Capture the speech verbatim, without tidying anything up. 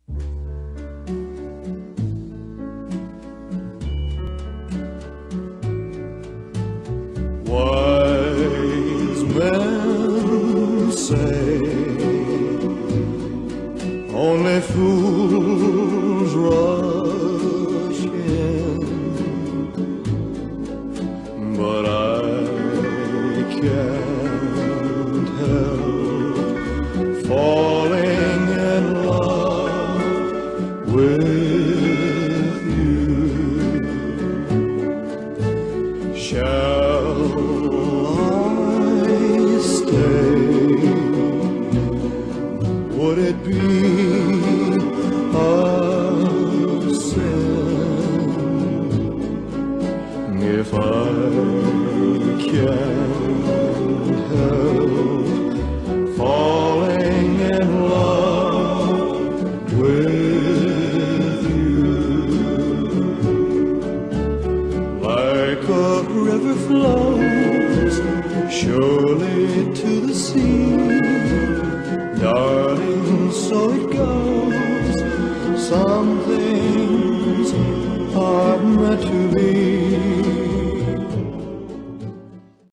Wise men say only fools rush in, but I can't help falling in love with you. Shall I stay? Would it be a sin if I can't help falling in love with you? Like a river flows surely to the sea, darling, so it goes. Some things are meant to be.